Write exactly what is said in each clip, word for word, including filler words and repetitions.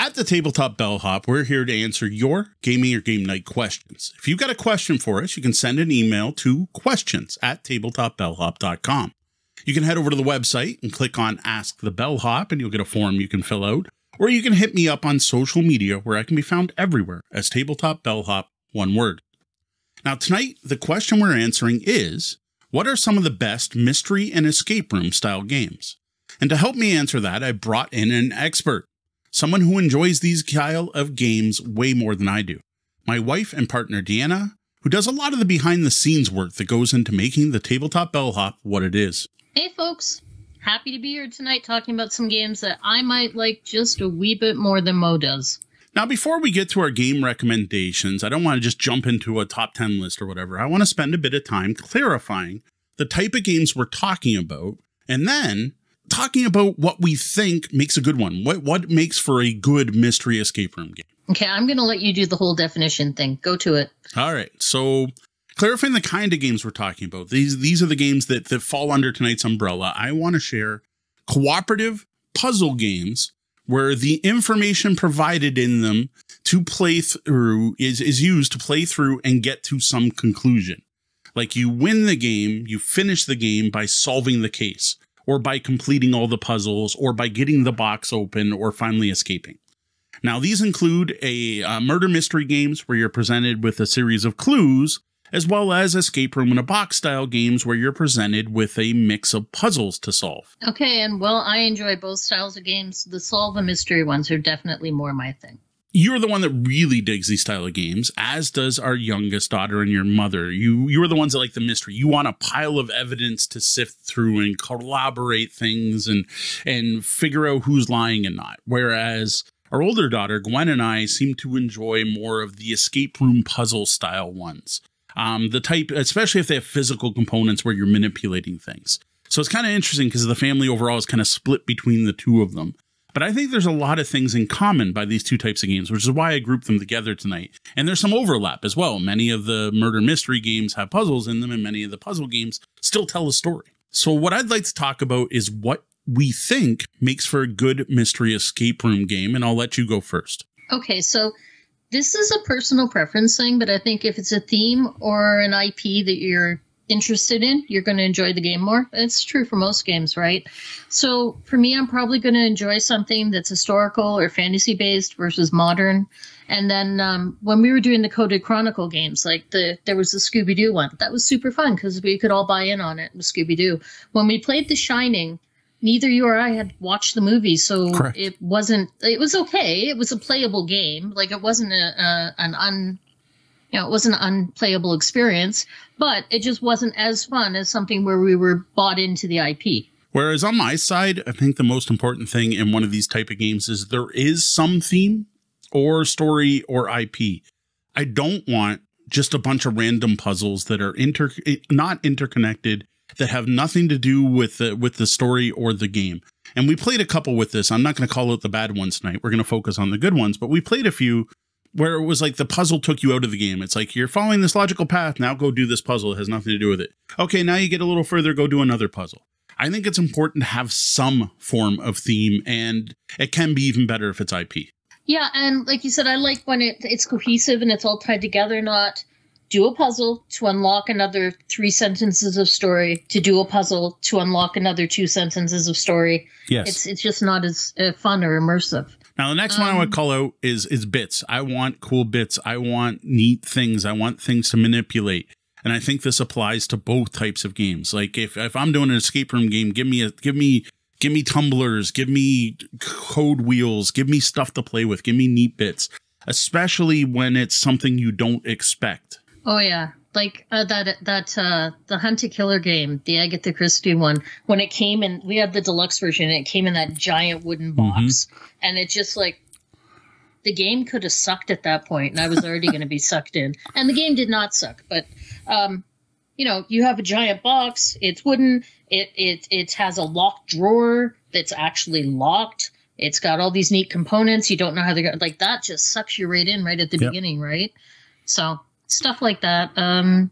At the Tabletop Bellhop, we're here to answer your gaming or game night questions. If you've got a question for us, you can send an email to questions at tabletop bellhop dot com. You can head over to the website and click on Ask the Bellhop, and you'll get a form you can fill out. Or you can hit me up on social media, where I can be found everywhere as Tabletop Bellhop, one word. Now, tonight, the question we're answering is, what are some of the best mystery and escape room style games? And to help me answer that, I brought in an expert. Someone who enjoys these style of games way more than I do. My wife and partner, Deanna, who does a lot of the behind-the-scenes work that goes into making the Tabletop Bellhop what it is. Hey, folks. Happy to be here tonight talking about some games that I might like just a wee bit more than Mo does. Now, before we get to our game recommendations, I don't want to just jump into a top ten list or whatever. I want to spend a bit of time clarifying the type of games we're talking about, and then talking about what we think makes a good one. What what makes for a good mystery escape room game. Okay, I'm going to let you do the whole definition thing. Go to it. All right. So clarifying the kind of games we're talking about. These these are the games that, that fall under tonight's umbrella. I want to share cooperative puzzle games where the information provided in them to play through is, is used to play through and get to some conclusion. Like you win the game, you finish the game by solving the case, or by completing all the puzzles, or by getting the box open, or finally escaping. Now, these include a uh, murder mystery games where you're presented with a series of clues, as well as escape room in a box style games where you're presented with a mix of puzzles to solve. Okay, and well, I enjoy both styles of games. The solve a mystery ones are definitely more my thing. You're the one that really digs these style of games, as does our youngest daughter and your mother. You, you're the ones that like the mystery. You want a pile of evidence to sift through and collaborate things and, and figure out who's lying and not. Whereas our older daughter, Gwen, and I seem to enjoy more of the escape room puzzle style ones. Um, the type, especially if they have physical components where you're manipulating things. So it's kind of interesting because the family overall is kind of split between the two of them. But I think there's a lot of things in common by these two types of games, which is why I grouped them together tonight. And there's some overlap as well. Many of the murder mystery games have puzzles in them, and many of the puzzle games still tell a story. So what I'd like to talk about is what we think makes for a good mystery escape room game, and I'll let you go first. Okay, so this is a personal preference thing, but I think if it's a theme or an I P that you're interested in, you're going to enjoy the game more. It's true for most games, right? So for me, I'm probably going to enjoy something that's historical or fantasy based versus modern. And then um, when we were doing the Coded Chronicle games, like the there was the Scooby-Doo one. That was super fun because we could all buy in on it with Scooby-Doo. When we played The Shining, neither you or I had watched the movie, so Correct. it wasn't, it was okay. It was a playable game. Like it wasn't a, a an un... You know, it wasn't an unplayable experience, but it just wasn't as fun as something where we were bought into the I P. Whereas on my side, I think the most important thing in one of these type of games is there is some theme or story or I P. I don't want just a bunch of random puzzles that are inter not interconnected, that have nothing to do with the, with the story or the game. And we played a couple with this. I'm not going to call out the bad ones tonight. We're going to focus on the good ones, but we played a few where it was like the puzzle took you out of the game. It's like, you're following this logical path. Now go do this puzzle. It has nothing to do with it. Okay, now you get a little further, go do another puzzle. I think it's important to have some form of theme, and it can be even better if it's I P. Yeah, and like you said, I like when it, it's cohesive and it's all tied together, not do a puzzle to unlock another three sentences of story, to do a puzzle to unlock another two sentences of story. Yes. It's, it's just not as uh, fun or immersive. Now, the next um, one I would call out is is bits. I want cool bits. I want neat things. I want things to manipulate. And I think this applies to both types of games. Like if, if I'm doing an escape room game, give me a give me give me tumblers, give me code wheels, give me stuff to play with, give me neat bits, especially when it's something you don't expect. Oh yeah. Like uh, that, that uh, the Hunt a Killer game, the Agatha Christie one, when it came in, we had the deluxe version, and it came in that giant wooden box. Mm-hmm. And it just like, the game could have sucked at that point, and I was already going to be sucked in. And the game did not suck, but, um, you know, you have a giant box, it's wooden, it, it, it has a locked drawer that's actually locked. It's got all these neat components. You don't know how they're going to, like, that just sucks you right in right at the yep. beginning, right? So stuff like that. Um,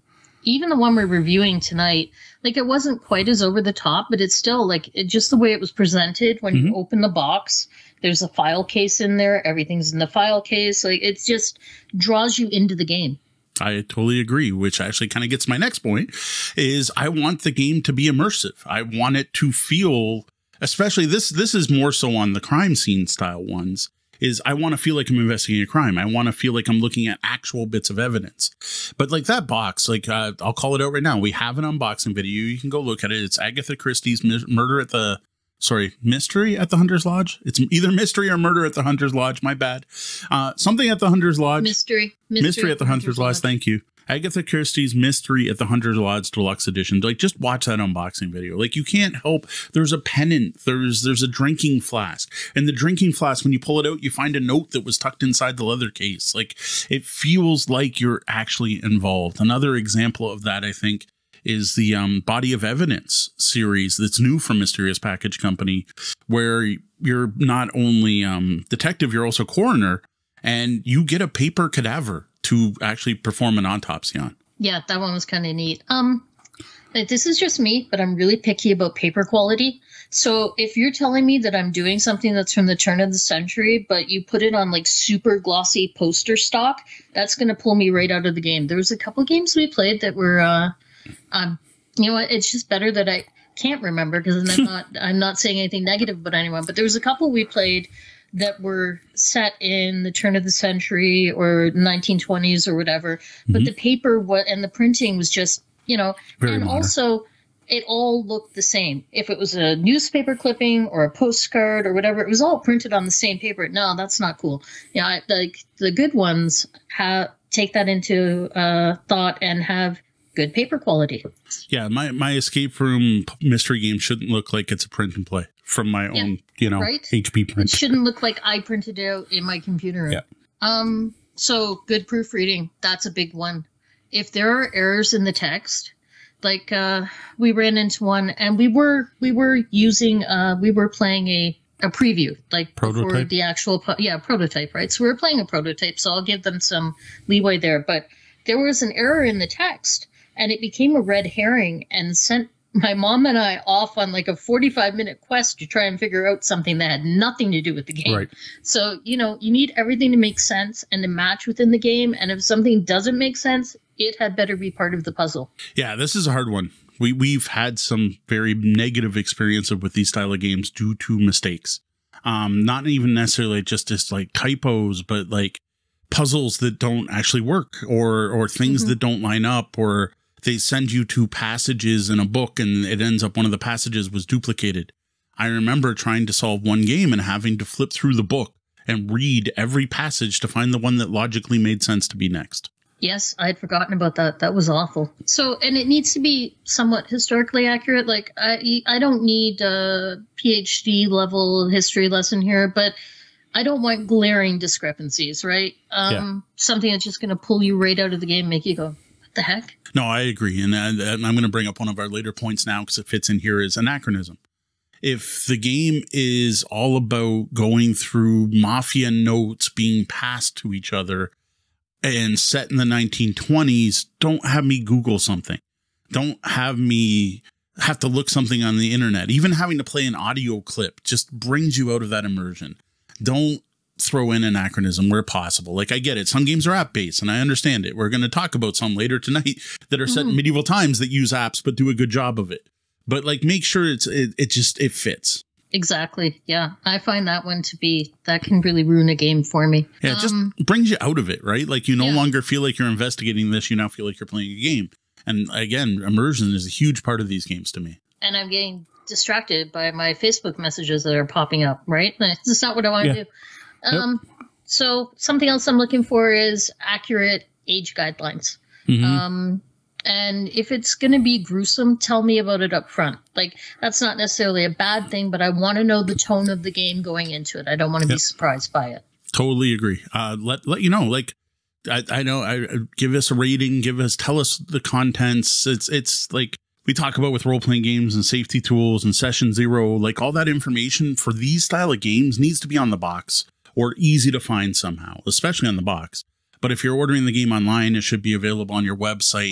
even the one we're reviewing tonight, like it wasn't quite as over the top, but it's still like it, just the way it was presented when mm-hmm. you open the box. There's a file case in there. Everything's in the file case. Like it just draws you into the game. I totally agree, which actually kind of gets my next point is I want the game to be immersive. I want it to feel, especially this, this is more so on the crime scene style ones, is I want to feel like I'm investigating a crime. I want to feel like I'm looking at actual bits of evidence. But like that box, like uh, I'll call it out right now. We have an unboxing video. You can go look at it. It's Agatha Christie's Murder at the, sorry, Mystery at the Hunter's Lodge. It's either Mystery or Murder at the Hunter's Lodge. My bad. Uh, something at the Hunter's Lodge. Mystery. Mystery, Mystery at the Hunter's, Hunter's Lodge. Lodge. Thank you. Agatha Christie's Mystery at the Hunter's Lodge Deluxe Edition. Like, just watch that unboxing video. Like, you can't help. There's a pennant. There's there's a drinking flask. And the drinking flask, when you pull it out, you find a note that was tucked inside the leather case. Like, it feels like you're actually involved. Another example of that, I think, is the um, Body of Evidence series that's new from Mysterious Package Company, where you're not only um, detective, you're also coroner, and you get a paper cadaver to actually perform an autopsy on. Yeah, that one was kind of neat. Um, this is just me, but I'm really picky about paper quality. So if you're telling me that I'm doing something that's from the turn of the century, but you put it on like super glossy poster stock, that's going to pull me right out of the game. There was a couple games we played that were, uh, um, you know what? It's just better that I can't remember because I'm not, I'm not saying anything negative about anyone. But there was a couple we played that were set in the turn of the century or nineteen twenties or whatever. But mm-hmm. the paper what and the printing was just, you know, Very and minor. Also it all looked the same. If it was a newspaper clipping or a postcard or whatever, it was all printed on the same paper. No, that's not cool. Yeah, I, like the good ones have take that into uh, thought and have good paper quality. Yeah, my, my escape room mystery game shouldn't look like it's a print and play from my yeah, own, you know, right? H P print. It shouldn't look like I printed it out in my computer. Yeah. Um. So good proofreading. That's a big one. If there are errors in the text, like uh, we ran into one, and we were we were using uh we were playing a a preview like prototype? Before the actual yeah prototype, right? So we were playing a prototype, so I'll give them some leeway there. But there was an error in the text, and it became a red herring and sent my mom and I off on like a forty-five minute quest to try and figure out something that had nothing to do with the game. Right. So, you know, you need everything to make sense and to match within the game. And if something doesn't make sense, it had better be part of the puzzle. Yeah, this is a hard one. We, we've had some very negative experience with these style of games due to mistakes. Um, not even necessarily just, just like typos, but like puzzles that don't actually work or, or things mm-hmm. that don't line up, or they send you to passages in a book and it ends up one of the passages was duplicated. I remember trying to solve one game and having to flip through the book and read every passage to find the one that logically made sense to be next. Yes, I'd forgotten about that. That was awful. So, and it needs to be somewhat historically accurate. Like, I, I don't need a PhD level history lesson here, but I don't want glaring discrepancies, right? Um, yeah. Something that's just going to pull you right out of the game, make you go, what the heck? No, I agree. And, and I'm going to bring up one of our later points now because it fits in here, is anachronism. If the game is all about going through mafia notes being passed to each other and set in the nineteen twenties, don't have me Google something. Don't have me have to look something on the internet. Even having to play an audio clip just brings you out of that immersion. Don't throw in anachronism where possible. Like, I get it. Some games are app based and I understand it. We're going to talk about some later tonight that are set mm. in medieval times that use apps, but do a good job of it. But like, make sure it's, it, it just, it fits. Exactly. Yeah. I find that one to be, that can really ruin a game for me. Yeah. It just um, brings you out of it, right? Like, you no yeah. longer feel like you're investigating this. You now feel like you're playing a game. And again, immersion is a huge part of these games to me. And I'm getting distracted by my Facebook messages that are popping up, right? That's not what I want to yeah. do. Um, yep. So something else I'm looking for is accurate age guidelines. Mm-hmm. Um, and if it's going to be gruesome, tell me about it up front. Like, that's not necessarily a bad thing, but I want to know the tone of the game going into it. I don't want to yep. be surprised by it. Totally agree. Uh, let, let you know, like, I, I know, I give us a rating, give us, tell us the contents. It's, it's like we talk about with role-playing games and safety tools and session zero, like all that information for these style of games needs to be on the box or easy to find somehow, especially on the box. But if you're ordering the game online, it should be available on your website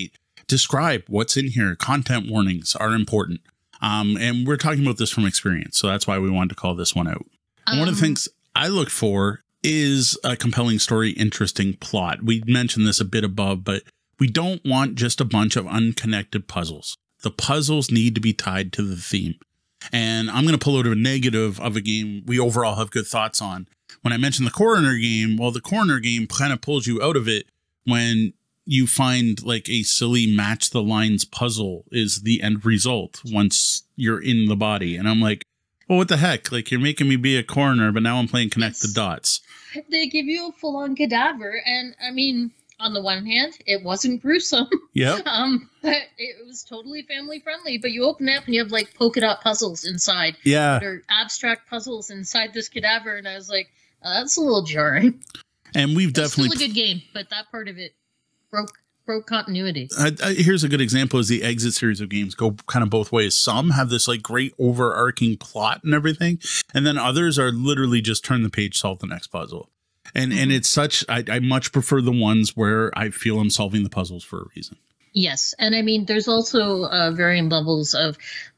describe what's in here. Content warnings are important. Um, and we're talking about this from experience. So that's why we wanted to call this one out. Um, one of the things I look for is a compelling story, interesting plot. We mentioned this a bit above, but we don't want just a bunch of unconnected puzzles. The puzzles need to be tied to the theme. And I'm going to pull out a negative of a game we overall have good thoughts on. When I mentioned the coroner game, well, the coroner game kind of pulls you out of it when you find like a silly match the lines puzzle is the end result once you're in the body. And I'm like, well, what the heck? Like, you're making me be a coroner, but now I'm playing connect the dots. They give you a full-on cadaver. And I mean, on the one hand, it wasn't gruesome. Yep. um, but it was totally family friendly. But you open it up and you have like polka dot puzzles inside. Yeah. Or abstract puzzles inside this cadaver. And I was like, oh, that's a little jarring. And we've It's definitely still a good game, but that part of it broke broke continuity. I, I, here's a good example: is the Exit series of games go kind of both ways. Some have this like great overarching plot and everything, and then others are literally just turn the page, solve the next puzzle. And mm-hmm. and it's such I, I much prefer the ones where I feel I'm solving the puzzles for a reason. Yes, and I mean, there's also uh, varying levels of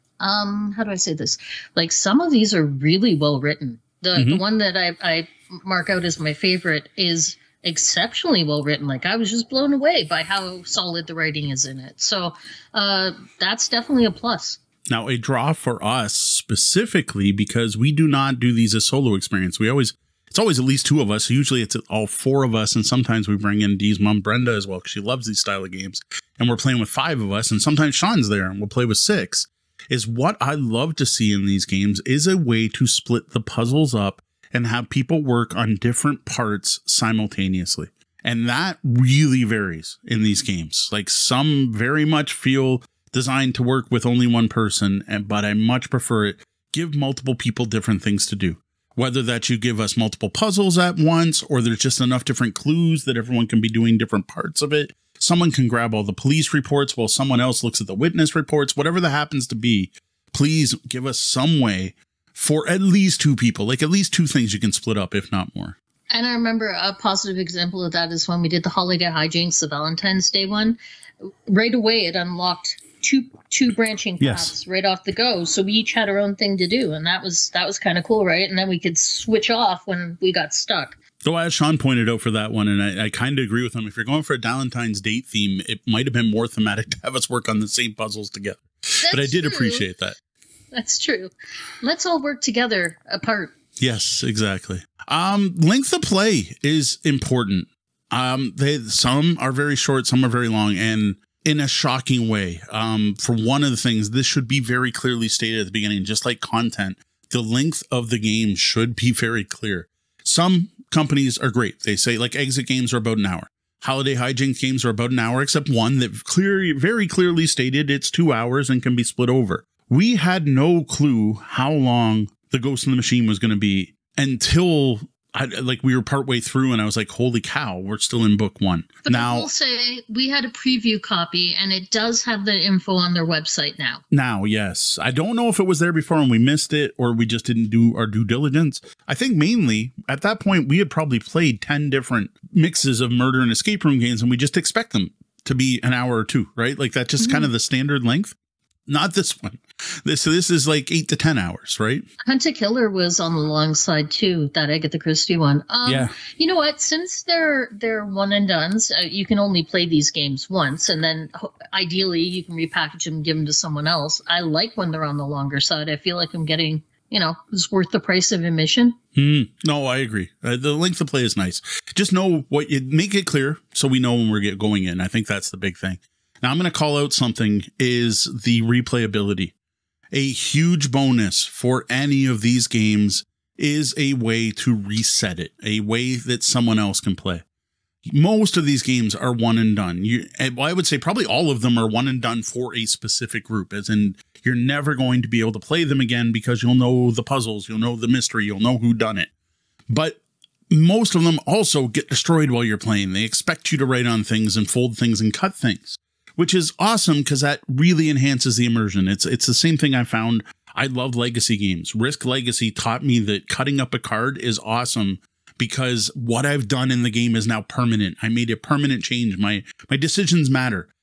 um, how do I say this? Like, some of these are really well written. The mm-hmm. the one that I I mark out as my favorite is exceptionally well written. Like, I was just blown away by how solid the writing is in it. So uh, that's definitely a plus. Now, a draw for us specifically, because we do not do these as solo experience. We always, it's always at least two of us. Usually it's all four of us. And sometimes we bring in Dee's mom, Brenda, as well, because she loves these style of games. And we're playing with five of us. And sometimes Sean's there and we'll play with six. Is what I love to see in these games is a way to split the puzzles up and have people work on different parts simultaneously. And that really varies in these games. Like, some very much feel designed to work with only one person, and but I much prefer it. Give multiple people different things to do. Whether that you give us multiple puzzles at once, or there's just enough different clues that everyone can be doing different parts of it. Someone can grab all the police reports while someone else looks at the witness reports. Whatever that happens to be, please give us some way for at least two people, like at least two things you can split up, if not more. And I remember a positive example of that is when we did the holiday hijinks, the Valentine's Day one. Right away, it unlocked two two branching paths yes. right off the go. So we each had our own thing to do, and that was that was kind of cool, right? And then we could switch off when we got stuck. So as Sean pointed out for that one, and I, I kind of agree with him, if you're going for a Valentine's date theme, it might have been more thematic to have us work on the same puzzles together. That's but I did true. appreciate that. That's true. Let's all work together apart. Yes, exactly. Um, length of play is important. Um, they some are very short, some are very long, and in a shocking way. Um, for one of the things, this should be very clearly stated at the beginning, just like content. The length of the game should be very clear. Some companies are great. They say like exit games are about an hour. Holiday hijinks games are about an hour, except one that clearly, very clearly stated it's two hours and can be split over. We had no clue how long the Ghost in the Machine was going to be until I, like we were partway through, and I was like, "Holy cow, we're still in book one." But now, I will say we had a preview copy, and it does have the info on their website now. Now, yes, I don't know if it was there before and we missed it, or we just didn't do our due diligence. I think mainly at that point we had probably played ten different mixes of murder and escape room games, and we just expect them to be an hour or two, right? Like that's just mm-hmm. kind of the standard length. Not this one. This so this is like eight to ten hours, right? Hunt a Killer was on the long side too. That Agatha Christie one. Um, yeah. You know what? Since they're they're one and dones, uh, you can only play these games once, and then ideally you can repackage them, and give them to someone else. I like when they're on the longer side. I feel like I'm getting, you know, it's worth the price of admission. Mm, no, I agree. Uh, the length of play is nice. Just know what you make it clear so we know when we're get going in. I think that's the big thing. Now, I'm going to call out something is the replayability. A huge bonus for any of these games is a way to reset it, a way that someone else can play. Most of these games are one and done. You, well, I would say probably all of them are one and done for a specific group, as in you're never going to be able to play them again because you'll know the puzzles, you'll know the mystery, you'll know who done it. But most of them also get destroyed while you're playing. They expect you to write on things and fold things and cut things, which is awesome because that really enhances the immersion. It's it's the same thing I found. I love legacy games. Risk Legacy taught me that cutting up a card is awesome because what I've done in the game is now permanent. I made a permanent change. My my decisions matter.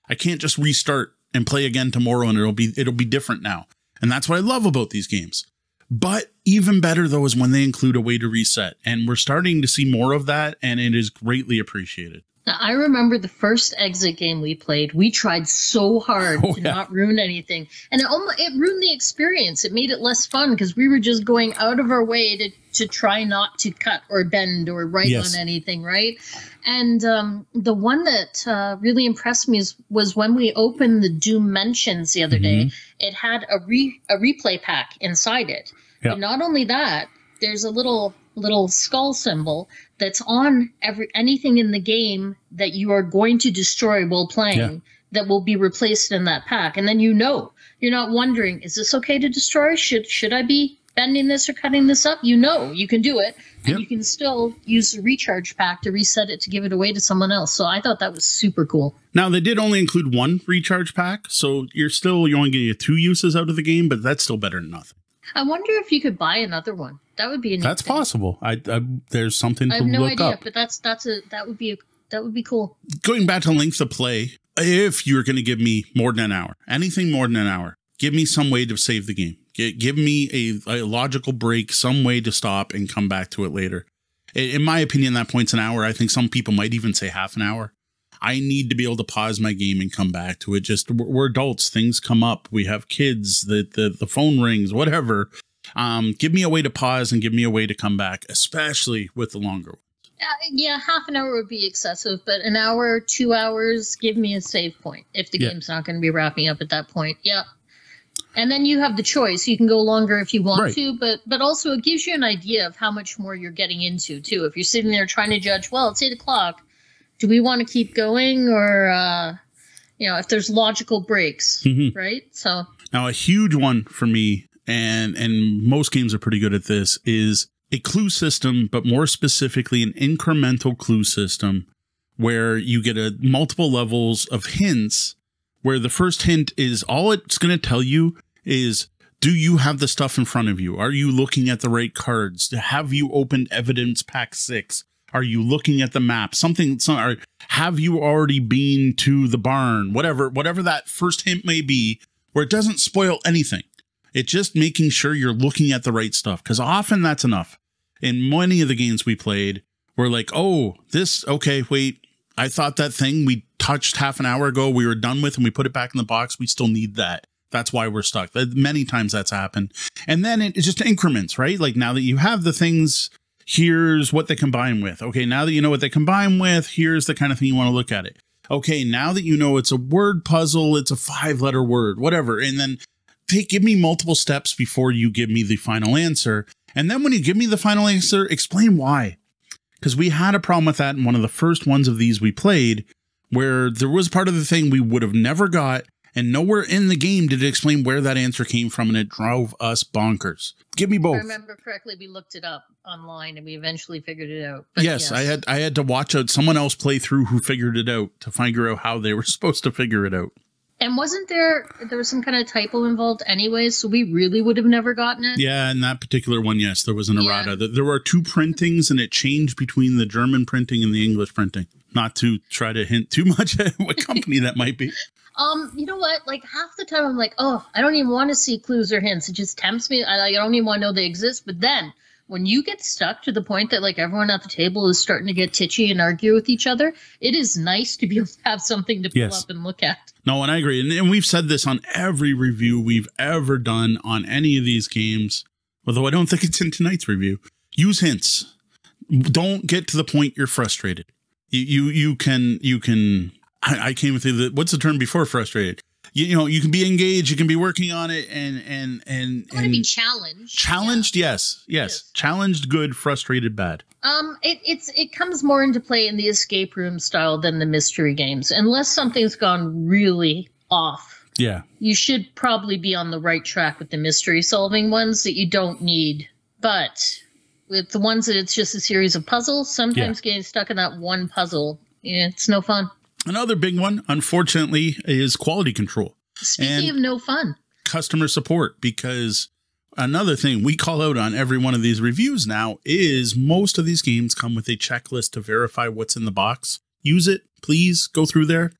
I can't just restart and play again tomorrow and it'll be it'll be different now. And that's what I love about these games. But even better, though, is when they include a way to reset. And we're starting to see more of that, and it is greatly appreciated. Now, I remember the first Exit game we played. We tried so hard oh, to yeah. not ruin anything. And it, almost, it ruined the experience. It made it less fun because we were just going out of our way to, to try not to cut or bend or write yes. on anything, right? And um, the one that uh, really impressed me is, was when we opened the Doom Mentions the other mm-hmm. day. It had a, re, a replay pack inside it. Yep. And not only that, there's a little little skull symbol that's on every anything in the game that you are going to destroy while playing yeah. that will be replaced in that pack. And then you know, you're not wondering, is this okay to destroy? Should should I be bending this or cutting this up? You know, you can do it. And yep. you can still use the recharge pack to reset it to give it away to someone else. So I thought that was super cool. Now, they did only include one recharge pack. So you're still, you're only getting two uses out of the game, but that's still better than nothing. I wonder if you could buy another one. That would be a neat That's thing. possible. I, I there's something to I have no look idea, up. but that's that's a that would be a, that would be cool. Going back to length of play, if you're going to give me more than an hour, anything more than an hour, give me some way to save the game. G- give me a, a logical break, some way to stop and come back to it later. In, in my opinion, that point's an hour. I think some people might even say half an hour. I need to be able to pause my game and come back to it. Just we're adults. Things come up. We have kids. The the, the phone rings. Whatever. Um, give me a way to pause and give me a way to come back, especially with the longer ones. Uh, yeah, half an hour would be excessive, but an hour, two hours, give me a save point if the yeah. game's not going to be wrapping up at that point. Yeah. And then you have the choice. You can go longer if you want right. to, but but also it gives you an idea of how much more you're getting into, too. If you're sitting there trying to judge, well, it's eight o'clock. Do we want to keep going or, uh, you know, if there's logical breaks, mm-hmm. right? So now a huge one for me, and and most games are pretty good at this, is a clue system, but more specifically an incremental clue system where you get a multiple levels of hints where the first hint is all it's going to tell you is, do you have the stuff in front of you? Are you looking at the right cards? Have you opened evidence pack six? Are you looking at the map? Something, some, or have you already been to the barn? Whatever, whatever that first hint may be, where it doesn't spoil anything. It's just making sure you're looking at the right stuff. Because often that's enough. In many of the games we played, we're like, oh, this, okay, wait, I thought that thing we touched half an hour ago, we were done with, and we put it back in the box. We still need that. That's why we're stuck. Many times that's happened. And then it just increments, right? Like now that you have the things, here's what they combine with. Okay, now that you know what they combine with, here's the kind of thing you want to look at it. Okay, now that you know it's a word puzzle, it's a five-letter word, whatever. And then take, give me multiple steps before you give me the final answer. And then when you give me the final answer, explain why. Because we had a problem with that in one of the first ones of these we played, where there was part of the thing we would have never got, and nowhere in the game did it explain where that answer came from, and it drove us bonkers. Give me both. If I remember correctly, we looked it up online, and we eventually figured it out. But yes, yes, I had I had to watch out someone else play through who figured it out to figure out how they were supposed to figure it out. And wasn't there, there was some kind of typo involved anyways, so we really would have never gotten it? Yeah, in that particular one, yes, there was an errata. Yeah. There were two printings, and it changed between the German printing and the English printing. Not to try to hint too much at what company that might be. Um, you know what? Like half the time I'm like, oh, I don't even want to see clues or hints. It just tempts me. I, I don't even want to know they exist. But then when you get stuck to the point that like everyone at the table is starting to get titchy and argue with each other, it is nice to be able to have something to pull yes. up and look at. No, and I agree. And, and we've said this on every review we've ever done on any of these games, although I don't think it's in tonight's review. Use hints. Don't get to the point you're frustrated. You you, you can, you can, I, I came with the, what's the term before frustrated? You, you know, you can be engaged, you can be working on it and, and, and, I want to be challenged. Challenged, yeah. yes, yes. Yes. Challenged, good, frustrated, bad. Um, it, it's, it comes more into play in the escape room style than the mystery games, unless something's gone really off. Yeah. You should probably be on the right track with the mystery solving ones that you don't need. But with the ones that it's just a series of puzzles, sometimes yeah. getting stuck in that one puzzle, yeah, it's no fun. Another big one, unfortunately, is quality control. Speaking and of no fun. Customer support, because another thing we call out on every one of these reviews now is most of these games come with a checklist to verify what's in the box. Use it, please go through there.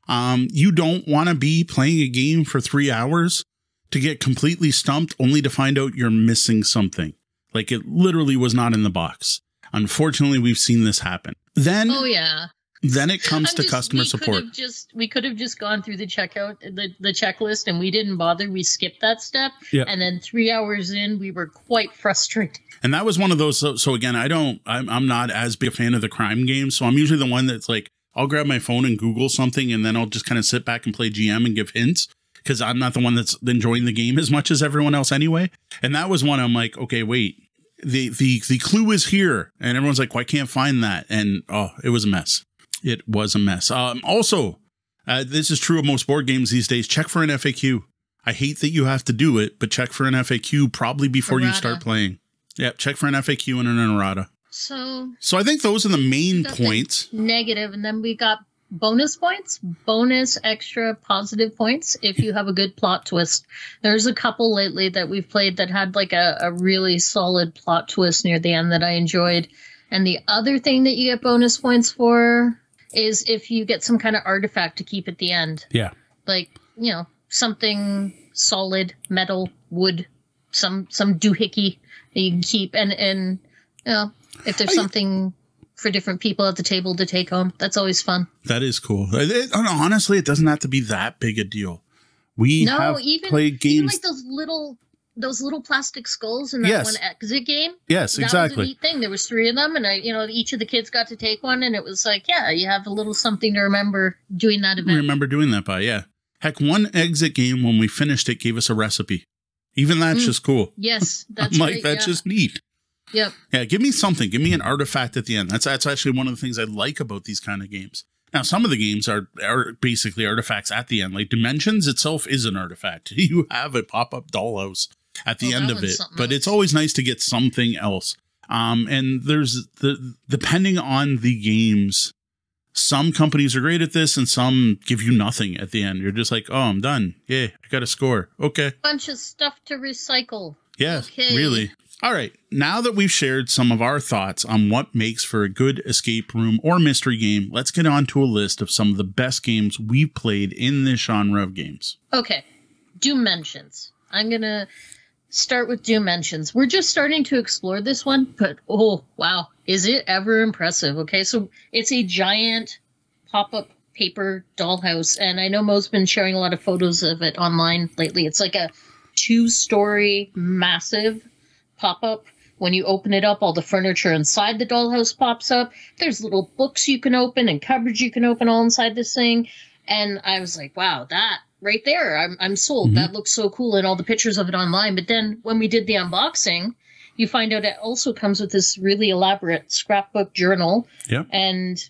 Um, you don't want to be playing a game for three hours to get completely stumped only to find out you're missing something. Like it literally was not in the box. Unfortunately, we've seen this happen. Then, oh yeah. Then it comes I'm to just, customer we support. Could have just, we could have just gone through the checkout, the, the checklist, and we didn't bother. We skipped that step. Yeah. And then three hours in, we were quite frustrated. And that was one of those. So, so again, I don't, I'm, I'm not as big a fan of the crime games. So I'm usually the one that's like, I'll grab my phone and Google something, and then I'll just kind of sit back and play G M and give hints, because I'm not the one that's enjoying the game as much as everyone else anyway. And that was one I'm like, okay, wait, the, the, the clue is here. And everyone's like, well, I can't find that. And oh, it was a mess. It was a mess. Um, also, uh, this is true of most board games these days. Check for an F A Q. I hate that you have to do it, but check for an F A Q probably before errata. You start playing. Yep, check for an F A Q and an errata. So, so I think those are the main points. The negative, and then we got bonus points, bonus extra positive points if you have a good plot twist. There's a couple lately that we've played that had like a, a really solid plot twist near the end that I enjoyed. And the other thing that you get bonus points for is if you get some kind of artifact to keep at the end. Yeah. Like, you know, something solid, metal, wood, some some doohickey that you can keep. And, and you know, if there's something for different people at the table to take home, that's always fun. That is cool. It, it, honestly, it doesn't have to be that big a deal. We no, have even, played games. Even like those little... Those little plastic skulls in that yes. one exit game. Yes, that exactly. That was a neat thing. There was three of them, and I, you know, each of the kids got to take one, and it was like, yeah, you have a little something to remember doing that event. Remember doing that by, yeah. Heck, one exit game when we finished it gave us a recipe. Even that's mm. just cool. Yes, that's I'm like, right, that's yeah. just neat. Yep. Yeah, give me something. Give me an artifact at the end. That's that's actually one of the things I like about these kind of games. Now, some of the games are, are basically artifacts at the end. Like Dimensions itself is an artifact. You have a pop-up dollhouse at the oh, end of it, but else. It's always nice to get something else. Um, and there's the, depending on the games, some companies are great at this and some give you nothing at the end. You're just like, oh, I'm done. Yeah, I got a score. Okay. Bunch of stuff to recycle. Yes, okay. Really. All right. Now that we've shared some of our thoughts on what makes for a good escape room or mystery game, let's get on to a list of some of the best games we've played in this genre of games. Okay. Dimensions. I'm going to start with Dimensions. We're just starting to explore this one, but oh, wow. Is it ever impressive? Okay, so it's a giant pop-up paper dollhouse, and I know Mo's been sharing a lot of photos of it online lately. It's like a two-story, massive pop-up. When you open it up, all the furniture inside the dollhouse pops up. There's little books you can open and cupboards you can open all inside this thing. And I was like, wow, that right there, I'm I'm sold. Mm-hmm. That looks so cool, and all the pictures of it online. But then when we did the unboxing, you find out it also comes with this really elaborate scrapbook journal. Yeah. And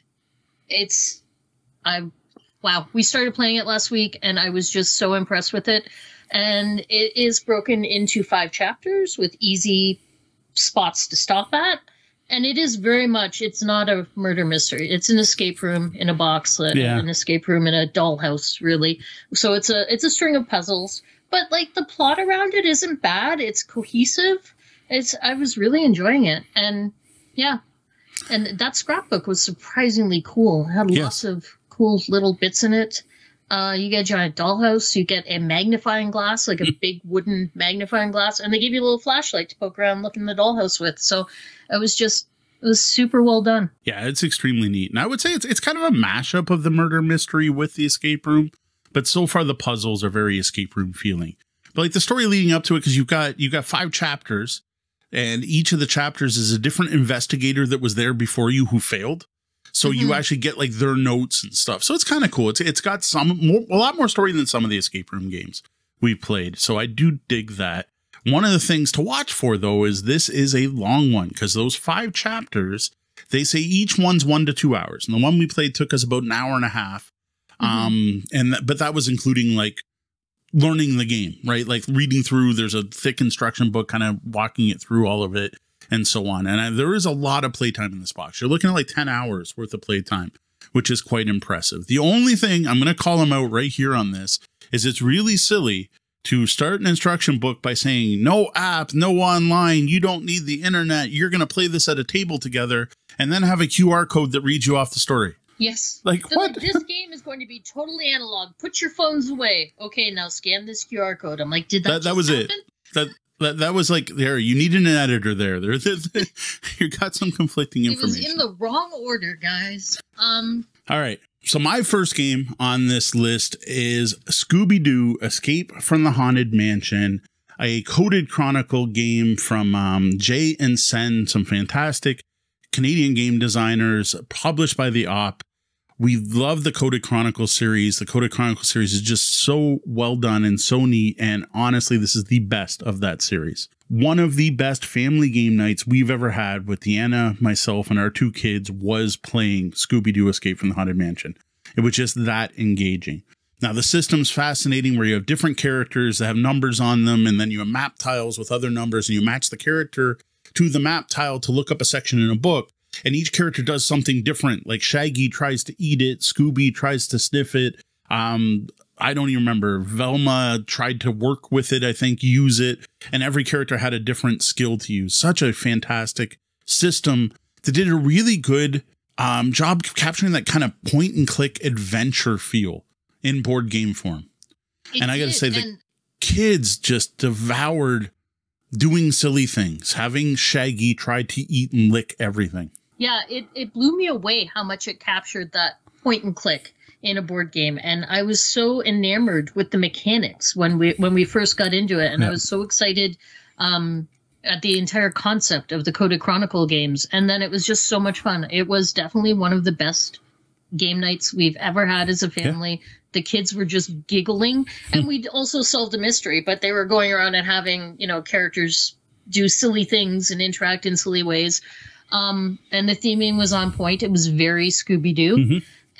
it's, I, wow, we started playing it last week, and I was just so impressed with it. And it is broken into five chapters with easy spots to stop at. And it is very much, it's not a murder mystery. It's an escape room in a box, uh, yeah. an escape room in a dollhouse, really. So it's a it's a string of puzzles. But, like, the plot around it isn't bad. It's cohesive. It's I was really enjoying it. And, yeah. And that scrapbook was surprisingly cool. It had yes. lots of cool little bits in it. Uh, you get a giant dollhouse. You get a magnifying glass, like a big wooden magnifying glass. And they give you a little flashlight to poke around and look in the dollhouse with. So it was just, it was super well done. Yeah, it's extremely neat. And I would say it's it's kind of a mashup of the murder mystery with the escape room. But so far, the puzzles are very escape room feeling. But like the story leading up to it, because you've got, you've got five chapters. And each of the chapters is a different investigator that was there before you who failed. So mm-hmm. you actually get like their notes and stuff. So it's kind of cool. It's it's got some more, a lot more story than some of the escape room games we've played. So I do dig that. One of the things to watch for, though, is this is a long one because those five chapters, they say each one's one to two hours. And the one we played took us about an hour and a half. Mm-hmm. Um, and th- but that was including like learning the game, right? Like reading through. There's a thick instruction book, kind of walking it through all of it. And so on. And I, there is a lot of playtime in this box. You're looking at like ten hours worth of playtime, which is quite impressive. The only thing I'm going to call them out right here on this is it's really silly to start an instruction book by saying no app, no online. You don't need the internet. You're going to play this at a table together and then have a Q R code that reads you off the story. Yes. Like, They're what? Like, this game is going to be totally analog. Put your phones away. Okay, now scan this Q R code. I'm like, did that That, just that was happen? it. That, that that was like, there, you needed an editor there. There, you got some conflicting information. It was in the wrong order, guys. Um. All right. So my first game on this list is Scooby-Doo Escape from the Haunted Mansion, a coded chronicle game from um, Jay and Sen, some fantastic Canadian game designers, published by the Op. We love the Coded Chronicle series. The Coded Chronicle series is just so well done and so neat. And honestly, this is the best of that series. One of the best family game nights we've ever had with Deanna, myself, and our two kids was playing Scooby-Doo Escape from the Haunted Mansion. It was just that engaging. Now, the system's fascinating where you have different characters that have numbers on them, and then you have map tiles with other numbers, and you match the character to the map tile to look up a section in a book. And each character does something different. Like Shaggy tries to eat it. Scooby tries to sniff it. Um, I don't even remember. Velma tried to work with it, I think, use it. And every character had a different skill to use. Such a fantastic system that did a really good um, job capturing that kind of point and click adventure feel in board game form. It and I got to did, say, the and- kids just devoured doing silly things, having Shaggy try to eat and lick everything. Yeah, it, it blew me away how much it captured that point and click in a board game. And I was so enamored with the mechanics when we when we first got into it. And yeah. I was so excited um, at the entire concept of the Coded Chronicle games. And then it was just so much fun. It was definitely one of the best game nights we've ever had as a family. Yeah. The kids were just giggling. And we also solved a mystery, but they were going around and having, you know, characters do silly things and interact in silly ways. Um, and the theming was on point. It was very Scooby-Doo. Mm-hmm.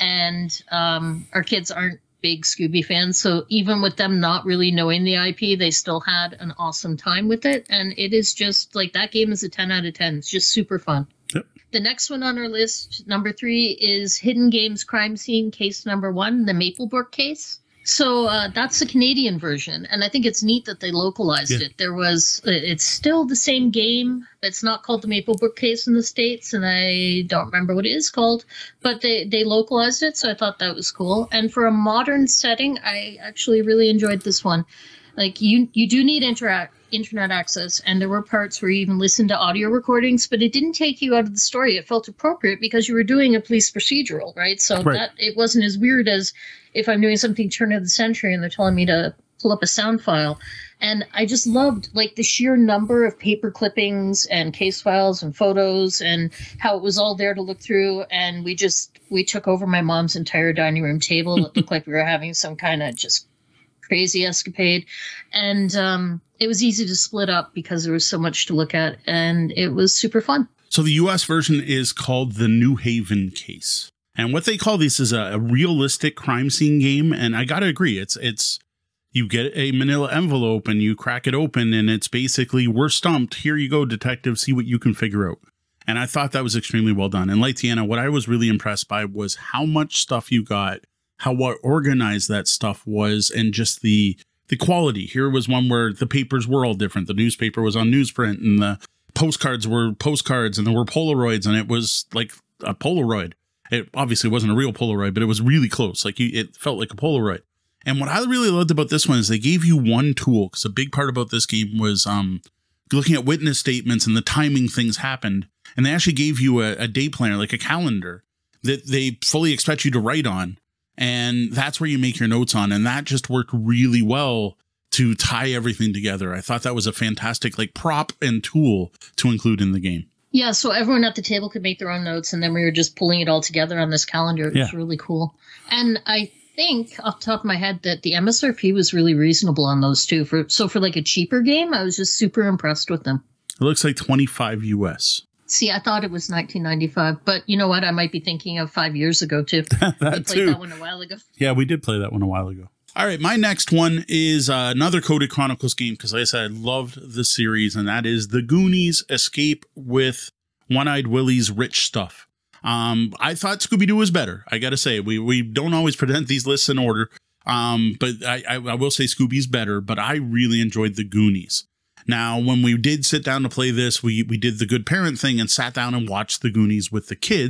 And um, our kids aren't big Scooby fans. So even with them not really knowing the I P, they still had an awesome time with it. And it is just like that game is a ten out of ten. It's just super fun. Yep. The next one on our list, number three, is Hidden Games Crime Scene Case Number One, the Maplebrook case. So uh, that's the Canadian version, and I think it's neat that they localized yeah. it. There was, it's still the same game. It's not called the Maplebrook case in the States, and I don't remember what it is called, but they, they localized it, so I thought that was cool. And for a modern setting, I actually really enjoyed this one. Like, you, you do need interact. internet access, and there were parts where you even listened to audio recordings, but it didn't take you out of the story. It felt appropriate because you were doing a police procedural, right? So right. that it wasn't as weird as if I'm doing something turn of the century and they're telling me to pull up a sound file. And I just loved like the sheer number of paper clippings and case files and photos and how it was all there to look through. And we just we took over my mom's entire dining room table. It looked like we were having some kind of just crazy escapade. And um it was easy to split up because there was so much to look at, and it was super fun. So the U S version is called the New Haven case. And what they call this is a, a realistic crime scene game. And I got to agree, it's it's you get a manila envelope and you crack it open and it's basically, we're stumped. Here you go, detective, see what you can figure out. And I thought that was extremely well done. And like Deanna, what I was really impressed by was how much stuff you got, how what organized that stuff was, and just the the quality. Here was one where the papers were all different. The newspaper was on newsprint and the postcards were postcards and there were Polaroids, and it was like a Polaroid. It obviously wasn't a real Polaroid, but it was really close. Like you, it felt like a Polaroid. And what I really loved about this one is they gave you one tool, because a big part about this game was um, looking at witness statements and the timing things happened. And they actually gave you a, a day planner, like a calendar that they fully expect you to write on. And that's where you make your notes on. And that just worked really well to tie everything together. I thought that was a fantastic like prop and tool to include in the game. Yeah, so everyone at the table could make their own notes, and then we were just pulling it all together on this calendar. It was yeah. really cool. And I think off the top of my head that the M S R P was really reasonable on those too. For so for like a cheaper game, I was just super impressed with them. It looks like twenty-five U S. See, I thought it was nineteen ninety-five, but you know what? I might be thinking of five years ago too. that we played too. that one a while ago. Yeah, we did play that one a while ago. All right, my next one is uh, another Coded Chronicles game, because like I said, I loved the series, and that is The Goonies Escape with One-Eyed Willie's Rich Stuff. Um, I thought Scooby-Doo was better. I got to say, we we don't always present these lists in order, um, but I, I, I will say Scooby's better, but I really enjoyed The Goonies. Now, when we did sit down to play this, we, we did the good parent thing and sat down and watched The Goonies with the kids.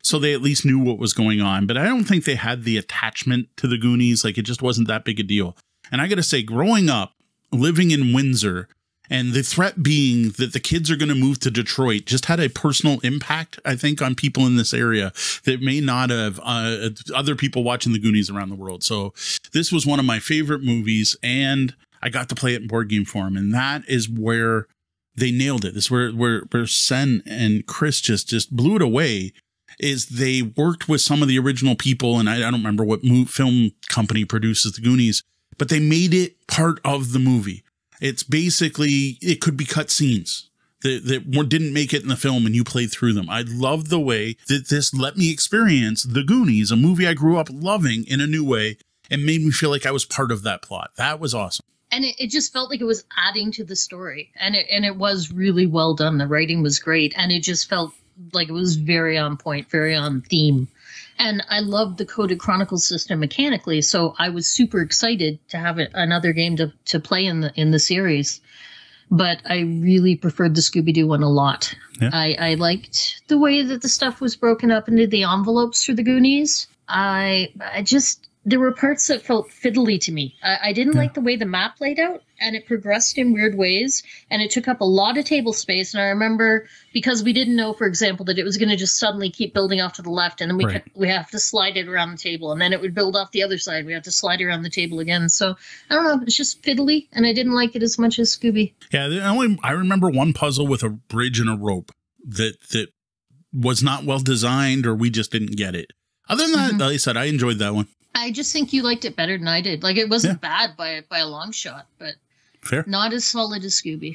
so they at least knew what was going on. But I don't think they had the attachment to the Goonies. Like, it just wasn't that big a deal. And I got to say, growing up, living in Windsor, and the threat being that the kids are going to move to Detroit just had a personal impact, I think, on people in this area that may not have uh, other people watching the Goonies around the world. So this was one of my favorite movies, and I got to play it in board game form. And that is where they nailed it. This is where, where, where Sen and Chris just, just blew it away, is they worked with some of the original people. And I, I don't remember what mo- film company produces the Goonies, but they made it part of the movie. It's basically, it could be cut scenes that, that didn't make it in the film and you played through them. I love the way that this let me experience The Goonies, a movie I grew up loving, in a new way, and made me feel like I was part of that plot. That was awesome. And it, it just felt like it was adding to the story. And it, and it was really well done. The writing was great. And it just felt like it was very on point, very on theme. And I loved the Coded Chronicles system mechanically, so I was super excited to have it, another game to, to play in the in the series. But I really preferred the Scooby-Doo one a lot. Yeah. I, I liked the way that the stuff was broken up into the envelopes for the Goonies. I I just, there were parts that felt fiddly to me. I, I didn't yeah. like the way the map laid out, and it progressed in weird ways, and it took up a lot of table space. And I remember, because we didn't know, for example, that it was going to just suddenly keep building off to the left, and then we right. we have to slide it around the table, and then it would build off the other side. We have to slide it around the table again. So I don't know, it's just fiddly, and I didn't like it as much as Scooby. Yeah, the only I remember one puzzle with a bridge and a rope that that was not well designed, or we just didn't get it. Other than that, mm-hmm. like I said, I enjoyed that one. I just think you liked it better than I did. Like, it wasn't yeah. bad by by a long shot, but fair. Not as solid as Scooby.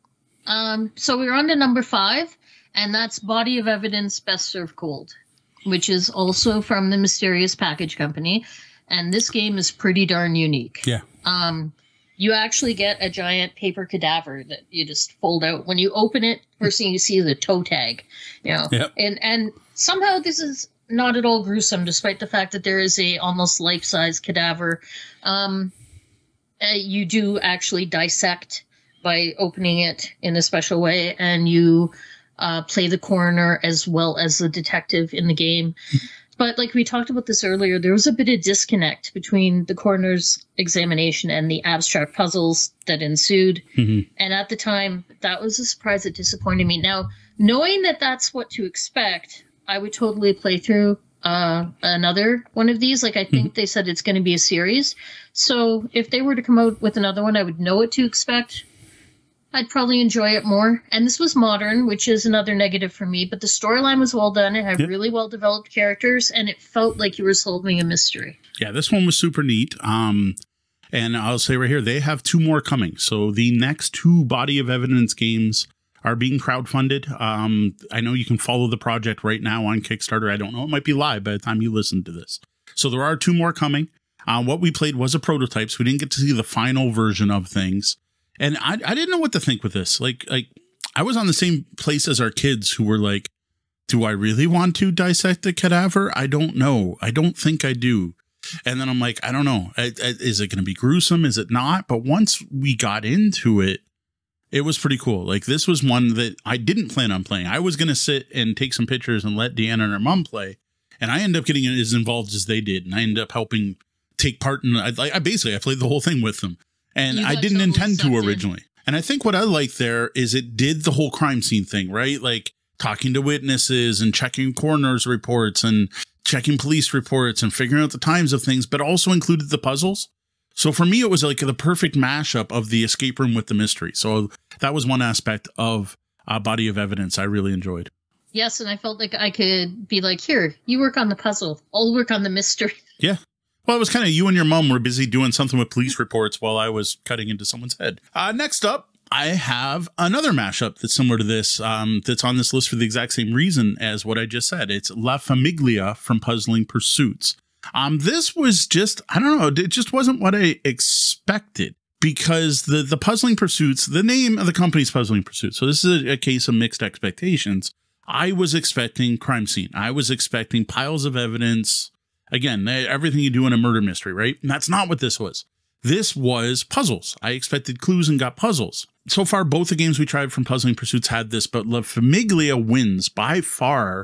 Um, so we're on to number five, and that's Body of Evidence Best Served Cold, which is also from the Mysterious Package Company. And this game is pretty darn unique. Yeah. Um, you actually get a giant paper cadaver that you just fold out. When you open it, first thing you see is a toe tag. You know, yep. and and somehow this is not at all gruesome, despite the fact that there is a almost life-size cadaver. Um, uh, you do actually dissect by opening it in a special way, and you uh, play the coroner as well as the detective in the game. But like we talked about this earlier, there was a bit of disconnect between the coroner's examination and the abstract puzzles that ensued. Mm-hmm. And at the time, that was a surprise that disappointed me. Now, knowing that that's what to expect, I would totally play through uh, another one of these. Like, I think mm-hmm. they said it's going to be a series. So if they were to come out with another one, I would know what to expect. I'd probably enjoy it more. And this was modern, which is another negative for me. But the storyline was well done. It had yep. really well-developed characters, and it felt like you were solving a mystery. Yeah, this one was super neat. Um, and I'll say right here, they have two more coming. So the next two Body of Evidence games are being crowdfunded. Um, I know you can follow the project right now on Kickstarter. I don't know. It might be live by the time you listen to this. So there are two more coming. Uh, what we played was a prototype, so we didn't get to see the final version of things. And I, I didn't know what to think with this. Like, like I was on the same place as our kids who were like, do I really want to dissect a cadaver? I don't know. I don't think I do. And then I'm like, I don't know. I, I, is it going to be gruesome? Is it not? But once we got into it, it was pretty cool. Like, this was one that I didn't plan on playing. I was going to sit and take some pictures and let Deanna and her mom play. And I ended up getting as involved as they did. And I ended up helping take part in, I, I basically, I played the whole thing with them. And I didn't intend to originally. And I think what I like there is it did the whole crime scene thing, right? Like talking to witnesses and checking coroner's reports and checking police reports and figuring out the times of things, but also included the puzzles. So for me, it was like the perfect mashup of the escape room with the mystery. So that was one aspect of uh, Body of Evidence I really enjoyed. Yes, and I felt like I could be like, here, you work on the puzzle. I'll work on the mystery. Yeah. Well, it was kind of you and your mom were busy doing something with police reports while I was cutting into someone's head. Uh, next up, I have another mashup that's similar to this, um, that's on this list for the exact same reason as what I just said. It's La Famiglia from Puzzling Pursuits. Um, this was just, I don't know, it just wasn't what I expected, because the, the Puzzling Pursuits, the name of the company is Puzzling Pursuits. So this is a, a case of mixed expectations. I was expecting crime scene. I was expecting piles of evidence. Again, everything you do in a murder mystery, right? And that's not what this was. This was puzzles. I expected clues and got puzzles. So far, both the games we tried from Puzzling Pursuits had this, but La Famiglia wins by far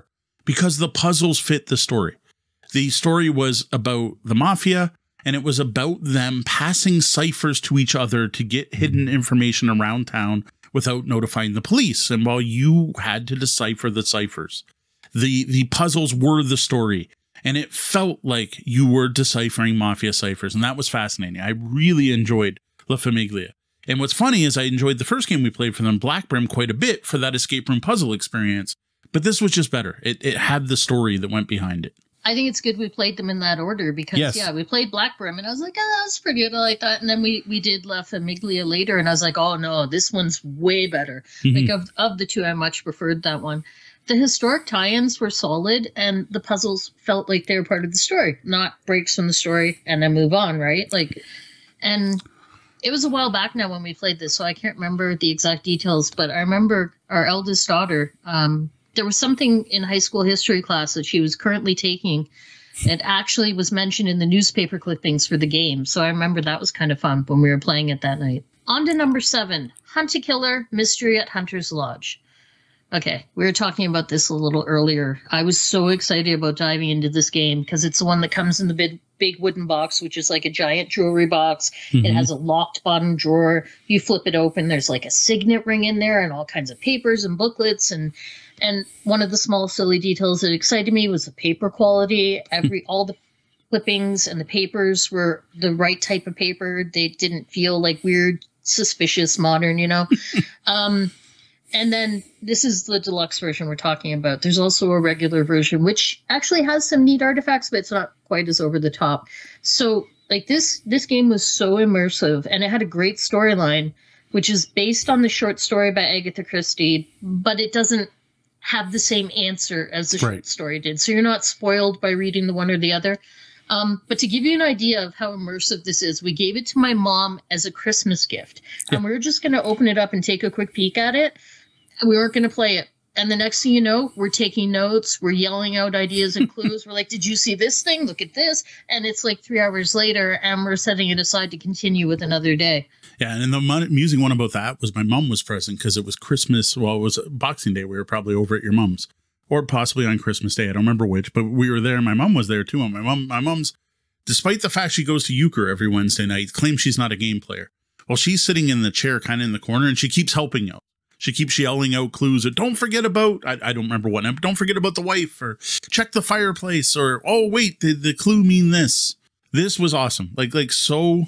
because the puzzles fit the story. The story was about the mafia, and it was about them passing ciphers to each other to get hidden information around town without notifying the police. And while you had to decipher the ciphers, the, the puzzles were the story. And it felt like you were deciphering mafia ciphers. And that was fascinating. I really enjoyed La Famiglia. And what's funny is I enjoyed the first game we played for them, Black Brim, quite a bit for that escape room puzzle experience. But this was just better. It, it had the story that went behind it. I think it's good we played them in that order because, yes. yeah, we played Black Brim, and I was like, oh, that's pretty good. I like that. And then we, we did La Famiglia later, and I was like, oh, no, this one's way better. Mm-hmm. Like, of, of the two, I much preferred that one. The historic tie-ins were solid, and the puzzles felt like they were part of the story, not breaks from the story and then move on, right? Like, and it was a while back now when we played this, so I can't remember the exact details, but I remember our eldest daughter, um, there was something in high school history class that she was currently taking. It actually was mentioned in the newspaper clippings for the game. So I remember that was kind of fun when we were playing it that night. On to number seven, Hunt a Killer, Mystery at Hunter's Lodge. Okay, we were talking about this a little earlier. I was so excited about diving into this game because it's the one that comes in the big, big wooden box, which is like a giant jewelry box. Mm-hmm. It has a locked bottom drawer. You flip it open, there's like a signet ring in there and all kinds of papers and booklets. And and one of the small silly details that excited me was the paper quality. Every all the clippings and the papers were the right type of paper. They didn't feel like weird, suspicious, modern, you know. um And then this is the deluxe version we're talking about. There's also a regular version, which actually has some neat artifacts, but it's not quite as over the top. So like this, this game was so immersive, and it had a great storyline, which is based on the short story by Agatha Christie, but it doesn't have the same answer as the right. short story did. So you're not spoiled by reading the one or the other. Um, but to give you an idea of how immersive this is, we gave it to my mom as a Christmas gift. Yeah. And we were just going to open it up and take a quick peek at it. We weren't going to play it. And the next thing you know, we're taking notes. We're yelling out ideas and clues. We're like, did you see this thing? Look at this. And it's like three hours later, and we're setting it aside to continue with another day. Yeah, and the amusing one about that was my mom was present because it was Christmas. Well, it was Boxing Day. We were probably over at your mom's. Or possibly on Christmas Day. I don't remember which, but we were there. My mom was there too. And my mom, my mom's, despite the fact she goes to euchre every Wednesday night, claims she's not a game player. Well, she's sitting in the chair kind of in the corner, and she keeps helping out. She keeps yelling out clues. Or, don't forget about, I, I don't remember what, but don't forget about the wife, or check the fireplace, or, oh, wait, did the clue mean this? This was awesome. Like, like so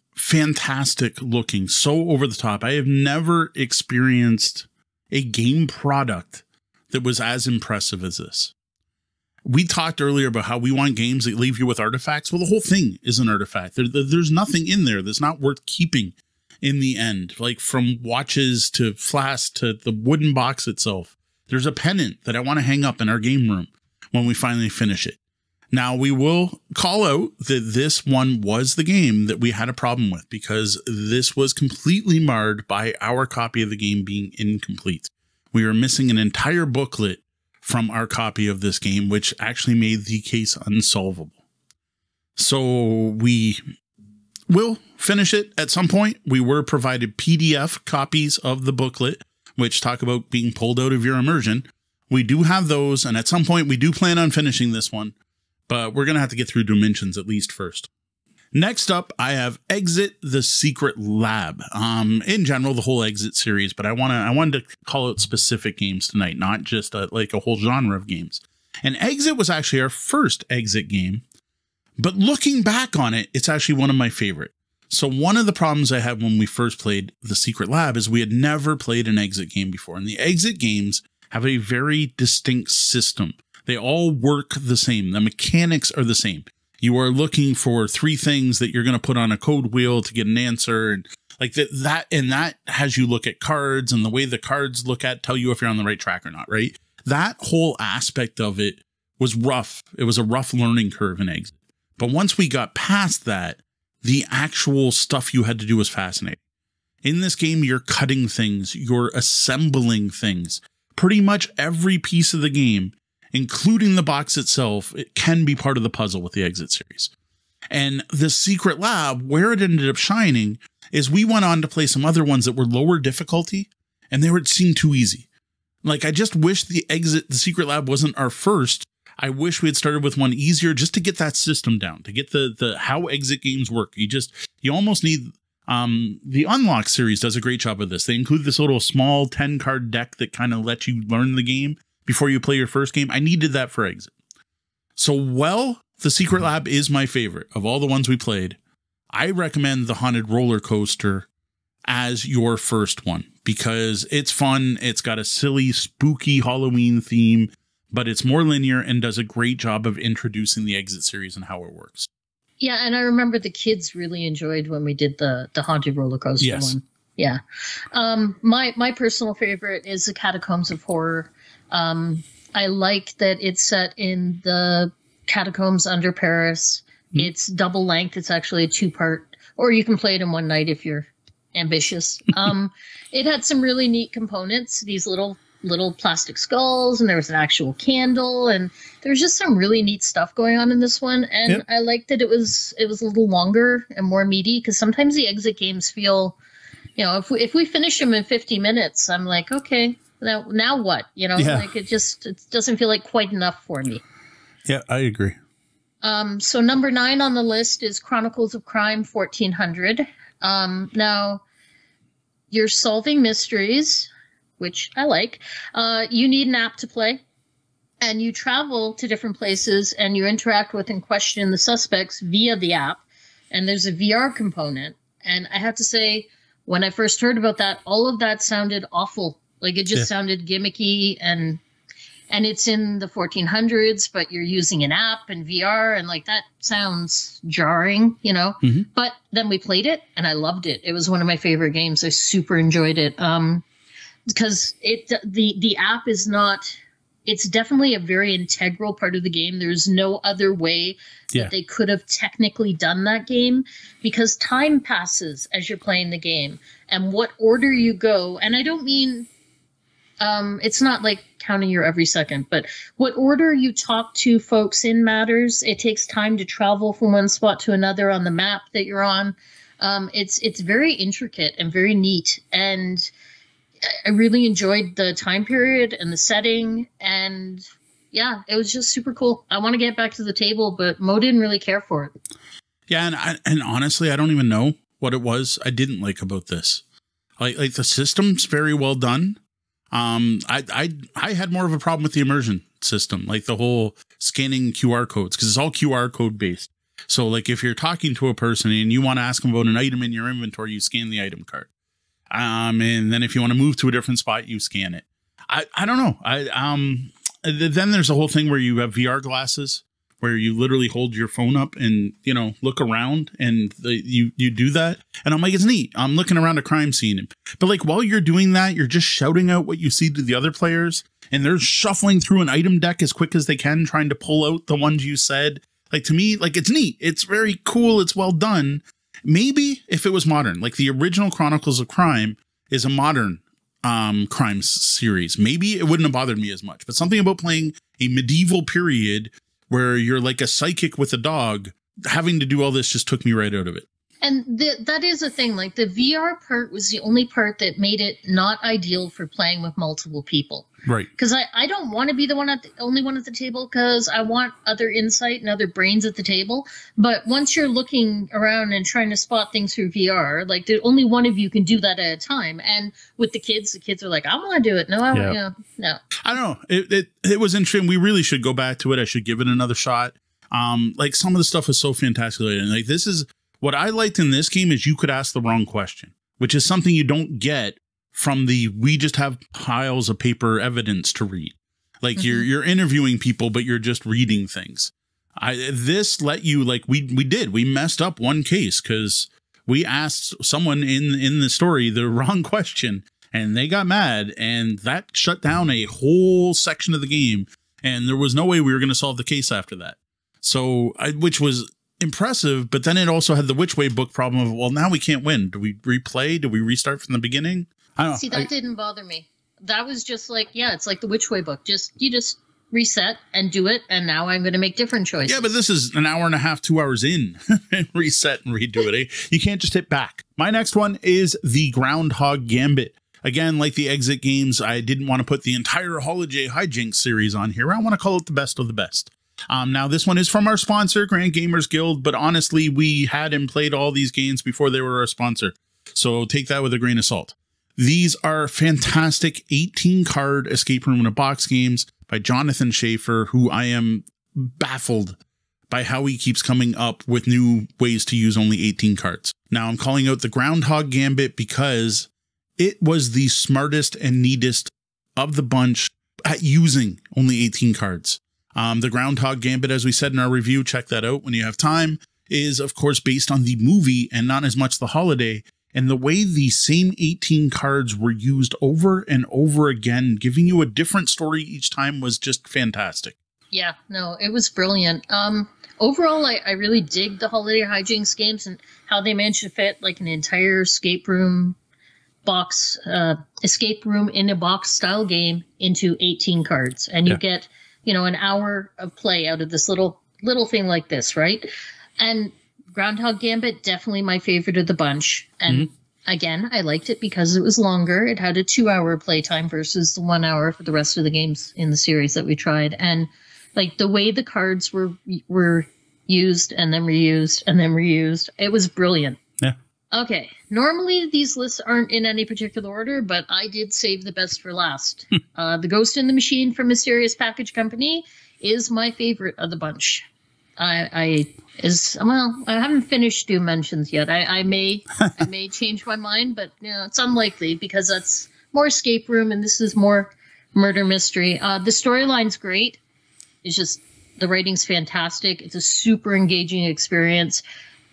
fantastic looking, so over the top. I have never experienced a game product that was as impressive as this. We talked earlier about how we want games that leave you with artifacts. Well, the whole thing is an artifact. There, there, there's nothing in there that's not worth keeping in the end. Like from watches to flasks to the wooden box itself. There's a pennant that I want to hang up in our game room when we finally finish it. Now, we will call out that this one was the game that we had a problem with because this was completely marred by our copy of the game being incomplete. We were missing an entire booklet from our copy of this game, which actually made the case unsolvable. So we will finish it at some point. We were provided P D F copies of the booklet, which talk about being pulled out of your immersion. We do have those, and at some point we do plan on finishing this one, but we're going to have to get through Dimensions at least first. Next up, I have Exit the Secret Lab. Um, in general, the whole Exit series, but I want to I wanted to call out specific games tonight, not just a, like a whole genre of games. And Exit was actually our first Exit game, but looking back on it, it's actually one of my favorite. So one of the problems I had when we first played The Secret Lab is we had never played an Exit game before, and the Exit games have a very distinct system. They all work the same. The mechanics are the same. You are looking for three things that you're going to put on a code wheel to get an answer. And like that, that, and that has you look at cards, and the way the cards look at tell you if you're on the right track or not, right? That whole aspect of it was rough. It was a rough learning curve in Exit. But once we got past that, the actual stuff you had to do was fascinating. In this game, you're cutting things, you're assembling things. Pretty much every piece of the game, including the box itself, it can be part of the puzzle with the Exit series. And the Secret Lab, where it ended up shining, is we went on to play some other ones that were lower difficulty, and they were seemed too easy. Like, I just wish the exit, the secret lab wasn't our first. I wish we had started with one easier just to get that system down, to get the, the how exit games work. You just, you almost need, um, the Unlock series does a great job of this. They include this little small ten card deck that kind of lets you learn the game before you play your first game. I needed that for exit. So, well, the secret lab is my favorite of all the ones we played. I recommend the Haunted Roller Coaster as your first one because it's fun. It's got a silly, spooky Halloween theme, but it's more linear and does a great job of introducing the exit series and how it works. Yeah, and I remember the kids really enjoyed when we did the the Haunted Roller Coaster yes. one. Yeah. Um, my my personal favorite is the Catacombs of Horror. Um, I like that it's set in the catacombs under Paris. Mm. It's double length. It's actually a two-part, or you can play it in one night if you're ambitious. Um, it had some really neat components, these little little plastic skulls, and there was an actual candle, and there's just some really neat stuff going on in this one. And yep. I liked that it was it was a little longer and more meaty, because sometimes the exit games feel, you know, if we if we finish them in fifty minutes, I'm like, okay, now now what? You know, yeah. like it just it doesn't feel like quite enough for me. Yeah, I agree. Um, so number nine on the list is Chronicles of Crime fourteen hundred. Um, now, you're solving mysteries, which I like. Uh, you need an app to play, and you travel to different places, and you interact with and question the suspects via the app, and there's a V R component. And I have to say, when I first heard about that, all of that sounded awful. Like, it just yeah. sounded gimmicky, and and it's in the fourteen hundreds, but you're using an app and V R, and like that sounds jarring, you know. Mm-hmm. But then we played it, and I loved it. It was one of my favorite games. I super enjoyed it. Um, because it the the app is not. It's definitely a very integral part of the game. There's no other way yeah. that they could have technically done that game, because time passes as you're playing the game, and what order you go. And I don't mean. Um, it's not like counting your every second, but what order you talk to folks in matters. It takes time to travel from one spot to another on the map that you're on. Um, it's it's very intricate and very neat, and I really enjoyed the time period and the setting, and yeah, it was just super cool. I want to get back to the table, but Mo didn't really care for it. Yeah, and I, and honestly, I don't even know what it was I didn't like about this. Like like the system's very well done. Um, I, I, I had more of a problem with the immersion system, like the whole scanning Q R codes, because it's all Q R code based. So like if you're talking to a person and you want to ask them about an item in your inventory, you scan the item card. Um, and then if you want to move to a different spot, you scan it. I, I don't know. I, um, then there's a whole thing where you have V R glasses where you literally hold your phone up and, you know, look around, and the, you, you do that. And I'm like, it's neat. I'm looking around a crime scene. But like, while you're doing that, you're just shouting out what you see to the other players, and they're shuffling through an item deck as quick as they can, trying to pull out the ones you said. Like, to me, like, it's neat. It's very cool. It's well done. Maybe if it was modern, like the original Chronicles of Crime is a modern um, crime series, maybe it wouldn't have bothered me as much. But something about playing a medieval period where you're like a psychic with a dog, having to do all this just took me right out of it. And the, that is a thing. Like, the V R part was the only part that made it not ideal for playing with multiple people. Right. Because I, I don't want to be the one at the only one at the table, because I want other insight and other brains at the table. But once you're looking around and trying to spot things through V R, like, the only one of you can do that at a time. And with the kids, the kids are like, I want to do it. No, I yeah. you know, no. I don't know. It, it it was interesting. We really should go back to it. I should give it another shot. Um, like, some of the stuff is so fantastic. And like, this is what I liked in this game is you could ask the wrong question, which is something you don't get from the, we just have piles of paper evidence to read. Like mm-hmm. you're, you're interviewing people, but you're just reading things. I, this let you, like we, we did, we messed up one case because we asked someone in, in the story the wrong question, and they got mad, and that shut down a whole section of the game. And there was no way we were going to solve the case after that. So I, which was impressive, but then it also had the which way book problem of, well, now we can't win. Do we replay? Do we restart from the beginning? I don't know. See, that I, didn't bother me. That was just like, yeah, it's like the which way book. Just you just reset and do it, and now I'm going to make different choices. Yeah, but this is an hour and a half, two hours in, and reset and redo it. You can't just hit back. My next one is the Groundhog Gambit. Again, like the Exit games, I didn't want to put the entire Holiday Hijinks series on here. I want to call it the best of the best. Um, now, this one is from our sponsor, Grand Gamers Guild, but honestly, we had and played all these games before they were our sponsor. So take that with a grain of salt. These are fantastic eighteen card escape room in a box games by Jonathan Schaefer, who I am baffled by how he keeps coming up with new ways to use only eighteen cards. Now, I'm calling out the Groundhog Gambit because it was the smartest and neatest of the bunch at using only eighteen cards. Um, the Groundhog Gambit, as we said in our review, check that out when you have time, is of course based on the movie and not as much the holiday. And the way the same eighteen cards were used over and over again, giving you a different story each time, was just fantastic. Yeah, no, it was brilliant. Um, overall, I, I really dig the Holiday Hijinks games and how they managed to fit like an entire escape room box, uh, escape room in a box style game into eighteen cards. And you yeah. get, you know, an hour of play out of this little, little thing like this, right? And Groundhog Gambit, definitely my favorite of the bunch. And mm-hmm. again, I liked it because it was longer. It had a two-hour playtime versus the one hour for the rest of the games in the series that we tried. And like the way the cards were were used and then reused and then reused, it was brilliant. Yeah. Okay. Normally these lists aren't in any particular order, but I did save the best for last. uh, the Ghost in the Machine from Mysterious Package Company is my favorite of the bunch. I, I is well, I haven't finished Doom Mentions yet. I, I may I may change my mind, but you know, it's unlikely because that's more escape room and this is more murder mystery. Uh, the storyline's great. It's just the writing's fantastic. It's a super engaging experience.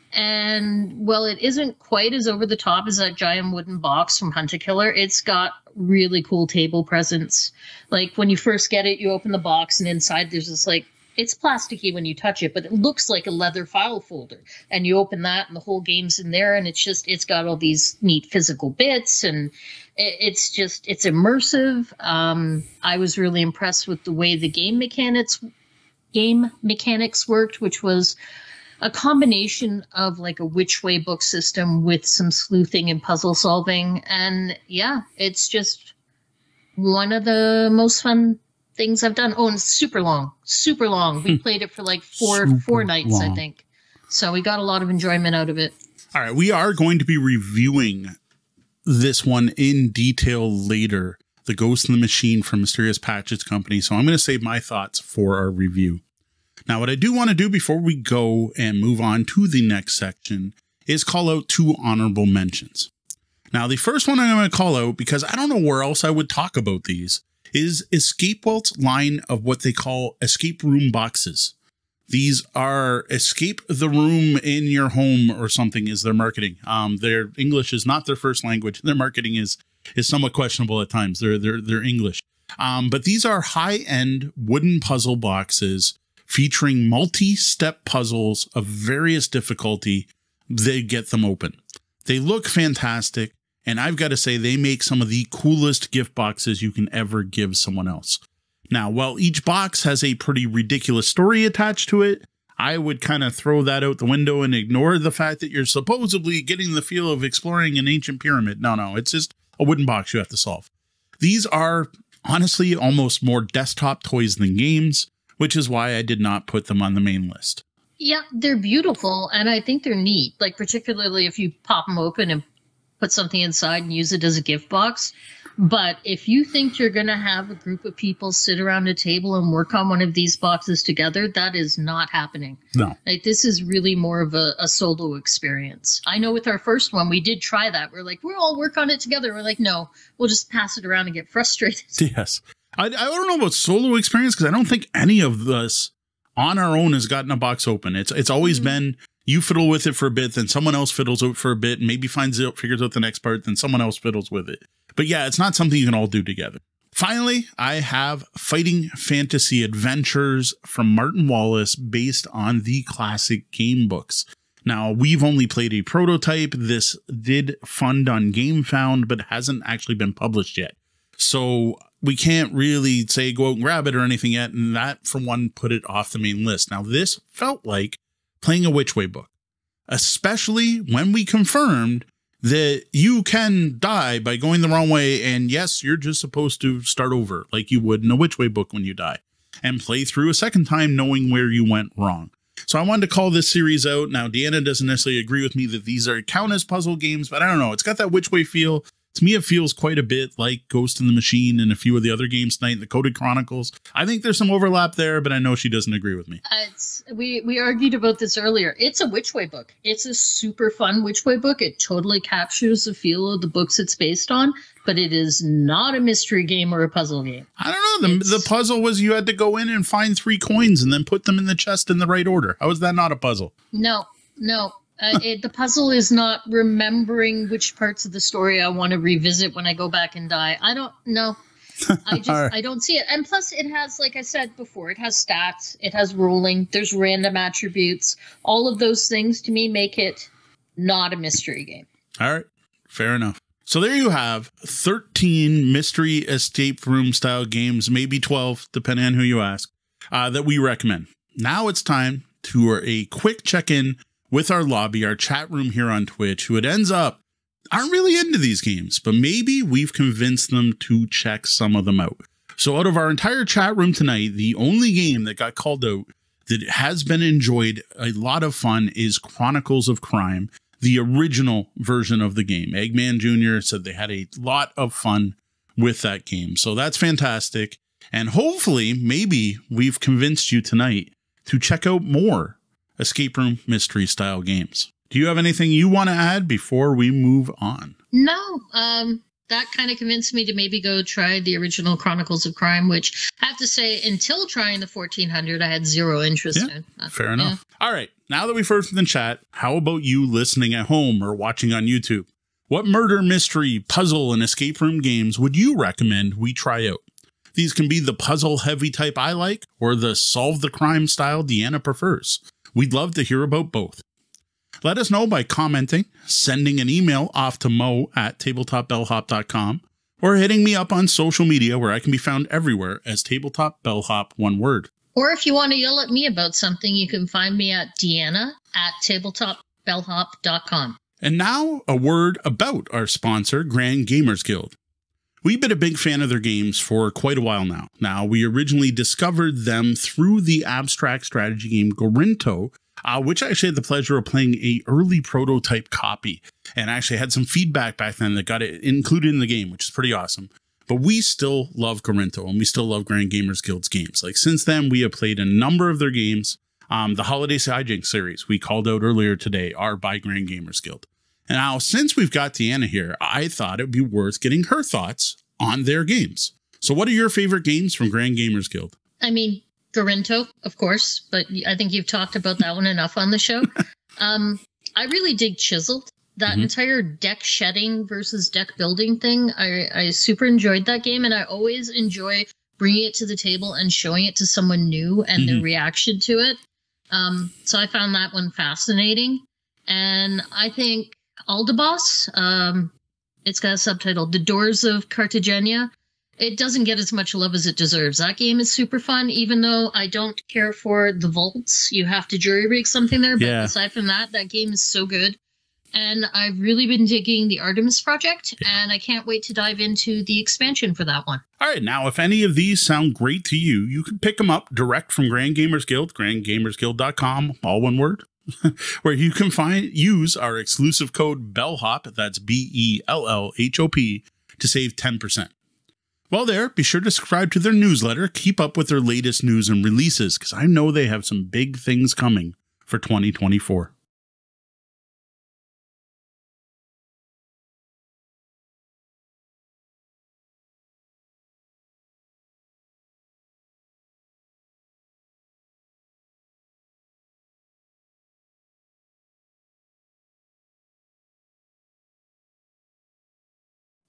And while it isn't quite as over the top as that giant wooden box from Hunt a Killer, it's got really cool table presence. Like when you first get it, you open the box and inside there's this like, it's plasticky when you touch it, but it looks like a leather file folder. And you open that and the whole game's in there and it's just, it's got all these neat physical bits and it's just, it's immersive. Um, I was really impressed with the way the game mechanics, game mechanics worked, which was a combination of like a which way book system with some sleuthing and puzzle solving. And yeah, it's just one of the most fun things I've done. Oh, and it's super long, super long. We played it for like four, super four nights, long. I think. So we got a lot of enjoyment out of it. All right. We are going to be reviewing this one in detail later. The Ghost in the Machine from Mysterious Package Company. So I'm going to save my thoughts for our review. Now, what I do want to do before we go and move on to the next section is call out two honorable mentions. Now, the first one I'm going to call out, because I don't know where else I would talk about these, is Escape Welt's line of what they call escape room boxes. These are escape the room in your home or something is their marketing. Um, their English is not their first language. Their marketing is is somewhat questionable at times. They're they're they're English. Um, but these are high-end wooden puzzle boxes featuring multi-step puzzles of various difficulty. They get them open. They look fantastic. And I've got to say, they make some of the coolest gift boxes you can ever give someone else. Now, while each box has a pretty ridiculous story attached to it, I would kind of throw that out the window and ignore the fact that you're supposedly getting the feel of exploring an ancient pyramid. No, no, it's just a wooden box you have to solve. These are honestly almost more desktop toys than games, which is why I did not put them on the main list. Yeah, they're beautiful, and I think they're neat. Like, particularly if you pop them open and put something inside and use it as a gift box. But if you think you're going to have a group of people sit around a table and work on one of these boxes together, that is not happening. No. Like, this is really more of a, a solo experience. I know with our first one, we did try that. We're like, we'll all work on it together. We're like, no, we'll just pass it around and get frustrated. Yes. I, I don't know about solo experience because I don't think any of us on our own has gotten a box open. It's, it's always mm-hmm. been... You fiddle with it for a bit, then someone else fiddles out for a bit, maybe finds out, figures out the next part, then someone else fiddles with it. But yeah, it's not something you can all do together. Finally, I have Fighting Fantasy Adventures from Martin Wallace based on the classic game books. Now, we've only played a prototype. This did fund on GameFound, but hasn't actually been published yet. So we can't really say go out and grab it or anything yet, and that, for one, put it off the main list. Now, this felt like playing a Which Way book, especially when we confirmed that you can die by going the wrong way. And yes, you're just supposed to start over like you would in a Which Way book when you die and play through a second time knowing where you went wrong. So I wanted to call this series out. Now, Deanna doesn't necessarily agree with me that these are count as puzzle games, but I don't know. It's got that Which Way feel. To me, it feels quite a bit like Ghost in the Machine and a few of the other games tonight, the Coded Chronicles. I think there's some overlap there, but I know she doesn't agree with me. Uh, it's, we, we argued about this earlier. It's a Which Way book. It's a super fun Which Way book. It totally captures the feel of the books it's based on, but it is not a mystery game or a puzzle game. I don't know. The, the puzzle was you had to go in and find three coins and then put them in the chest in the right order. How is that not a puzzle? No, no. Uh, it, the puzzle is not remembering which parts of the story I want to revisit when I go back and die. I don't know. I just right. I don't see it. And plus it has, like I said before, it has stats, it has rolling, there's random attributes. All of those things to me make it not a mystery game. All right. Fair enough. So there you have thirteen mystery escape room style games, maybe twelve, depending on who you ask, uh, that we recommend. Now it's time to a quick check-in with our lobby, our chat room here on Twitch, who it ends up aren't really into these games, but maybe we've convinced them to check some of them out. So out of our entire chat room tonight, the only game that got called out that has been enjoyed, a lot of fun, is Chronicles of Crime, the original version of the game. Eggman Junior said they had a lot of fun with that game. So that's fantastic. And hopefully, maybe we've convinced you tonight to check out more escape room mystery style games. Do you have anything you want to add before we move on? No, um, that kind of convinced me to maybe go try the original Chronicles of Crime, which I have to say, until trying the fourteen hundred, I had zero interest yeah, in. Uh, fair enough. Yeah. All right, now that we've heard from the chat, how about you listening at home or watching on YouTube? What murder, mystery, puzzle, and escape room games would you recommend we try out? These can be the puzzle-heavy type I like, or the solve the crime style Deanna prefers. We'd love to hear about both. Let us know by commenting, sending an email off to Mo at tabletop bellhop dot com, or hitting me up on social media where I can be found everywhere as Tabletop Bellhop, one word. Or if you want to yell at me about something, you can find me at Deanna at tabletop bellhop dot com. And now a word about our sponsor, Grand Gamers Guild. We've been a big fan of their games for quite a while now. Now, we originally discovered them through the abstract strategy game Gorinto, uh, which I actually had the pleasure of playing a early prototype copy, and actually had some feedback back then that got it included in the game, which is pretty awesome. But we still love Gorinto, and we still love Grand Gamers Guild's games. Like, since then, we have played a number of their games. Um, the Holiday Hijinks series we called out earlier today are by Grand Gamers Guild. And now, since we've got Deanna here, I thought it would be worth getting her thoughts on their games. So what are your favorite games from Grand Gamers Guild? I mean, Gorinto, of course, but I think you've talked about that one enough on the show. um, I really dig Chiseled. That mm-hmm. entire deck shedding versus deck building thing, I, I super enjoyed that game, and I always enjoy bringing it to the table and showing it to someone new and mm-hmm. their reaction to it. Um, so I found that one fascinating. And I think Aldabas, um, it's got a subtitle, The Doors of Cartagena. It doesn't get as much love as it deserves. That game is super fun, even though I don't care for the vaults. You have to jury rig something there, but yeah. aside from that, that game is so good. And I've really been digging the Artemis Project, yeah. and I can't wait to dive into the expansion for that one. All right, now, if any of these sound great to you, you can pick them up direct from Grand Gamers Guild, grand gamers guild dot com, all one word, where you can find use our exclusive code BELLHOP, that's B E L L H O P, to save ten percent. While there, be sure to subscribe to their newsletter, keep up with their latest news and releases, because I know they have some big things coming for twenty twenty-four.